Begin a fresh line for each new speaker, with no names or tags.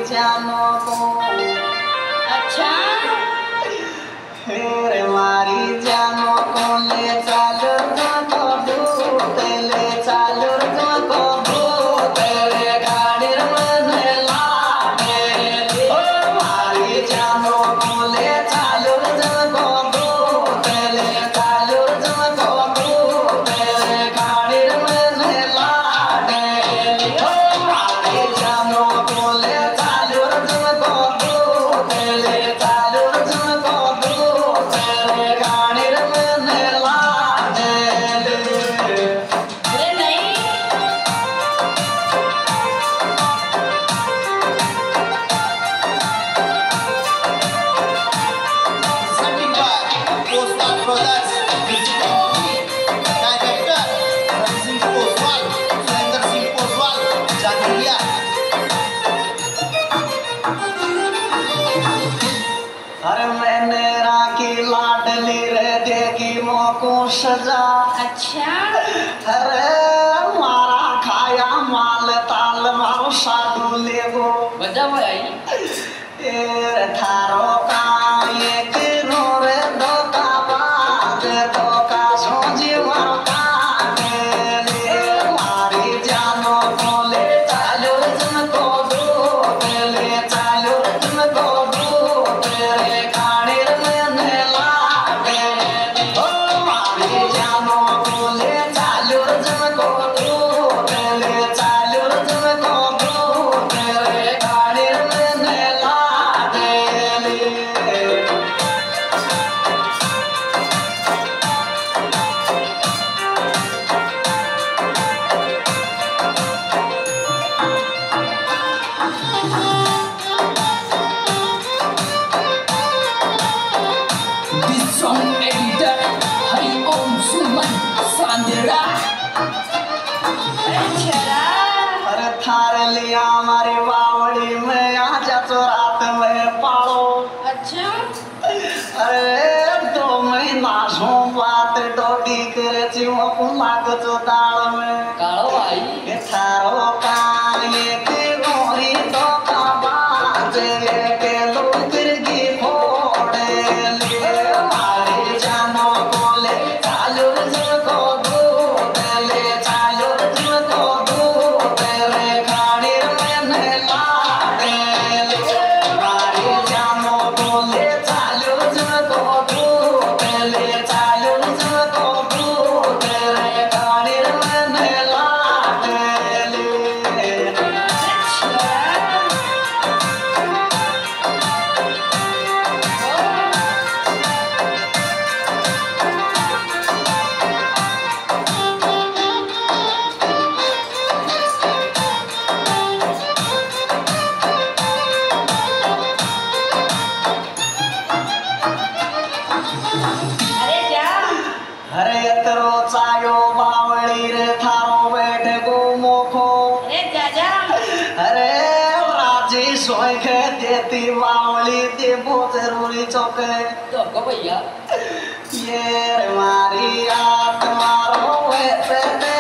जानो को
अच्छा
फिर मारी जानो को ले चालो तुमको दूत ले चालो तुमको दूत ले गाड़ी में लागे ओ मारी जानो को ले चालो तुमको दूत ले चालो तुमको दूत ले गाड़ी में लागे ओ मारी जानो को ले चालो तुमको दूत ले चालो तुमको दूत ले गाड़ी में लागे
अरे नहीं
Presenting by Postman Brothers Music Company. Director Ravi Singh Poswal, Surender Singh Poswal, Jhantiya.
अरे मैंने राखी लाडली रे देगी मोको सजा
अच्छा
अरे मारा खाया माल ताल मारो साधु लेगो
बजा भाई
ए थारो का एक रे दो का बाज दो का सोजी मारो का ले मारी जानो को ले चालो तुमको दो ले चालो तुमको दो तेरे गाड़ी में लागे ओ मारी जानो को ले चालो तुमको दो ले चालो तुमको दो तेरे गाड़ी में लागे
This song editor Hari Om Suman Sandera अच्छा
अरे थार लिया हमारी बावड़ी में आजा तो रात में पालो
अच्छा
अरे 2 महीना सो बात डोडी करे जीव लाग जो दाल में
कालो भाई
ये थारो का एक गोरी तो का बाज के लुकर की फोड़े ले मारी जानो को ले चालो तुमको दूध ले चालो तुमको दूध ले गाड़ी में लागे ले मारी जानो को ले चालो तुमको दूध ले चालो तुमको दूध ले गाड़ी में लागे ले
अरे जा
अरे एतरो चायो बावड़ी रे थारो बैठ गो मोखो
अरे जा
अरे राजी सोई के देती बावड़ी देबो जरूरी चौके
तो को भैया
ये रे मारी आत्मा रो पे